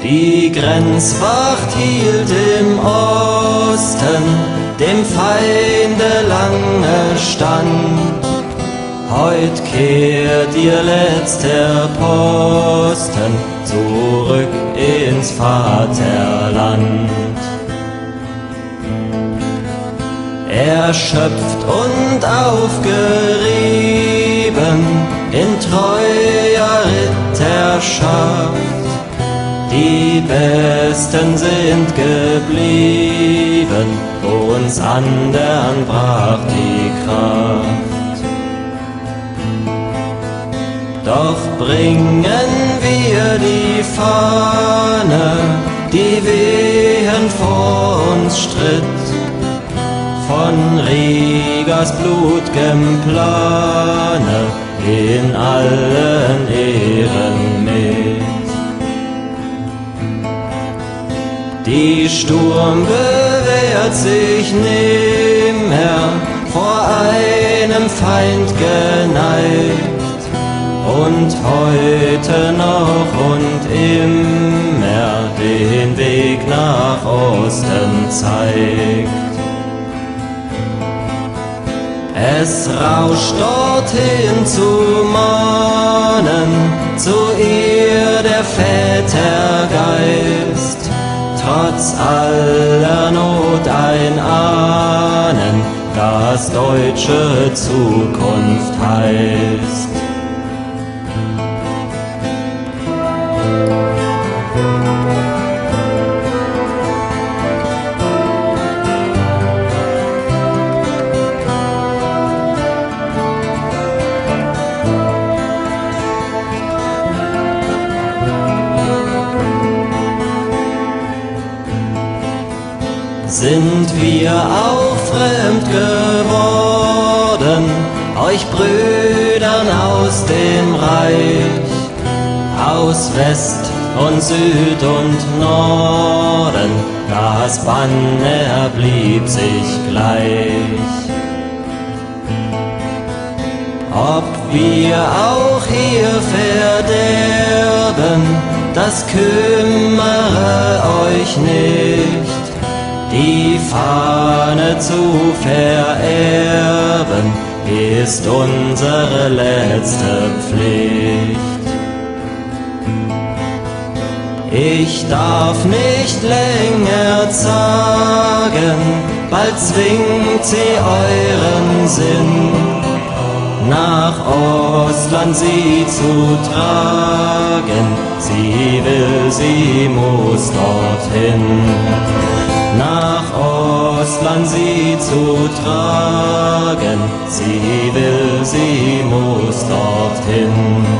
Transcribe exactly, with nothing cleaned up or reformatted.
Die Grenzwacht hielt im Osten dem Feinde lange stand. Heut kehrt ihr letzter Posten zurück ins Vaterland. Erschöpft und aufgerieben in treuer Ritterschaft, die Besten sind geblieben, uns andern brach die Kraft. Doch bringen wir die Fahne, die wehen vor uns stritt, von Riegers blut'gem Plane in allen Ehren mit. Die Sturm bewährt sich nimmer, vor einem Feind geneigt, und heute noch und immer den Weg nach Osten zeigt. Es rauscht dorthin zu mahnen, zu ihr der Väter Geist, trotz aller Not ein Ahnen, das deutsche Zukunft heißt. Sind wir auch fremd geworden, euch Brüdern aus dem Reich, aus West und Süd und Norden, das Banner blieb sich gleich. Ob wir auch hier verderben, das kümmere euch nicht, die Fahne zu vererben ist unsere letzte Pflicht. Ich darf nicht länger zagen, bald zwingt sie euren Sinn, nach Ostland sie zu tragen. Sie will, sie muss dorthin. Nach Ostland sie zu tragen, sie will, sie muss dorthin.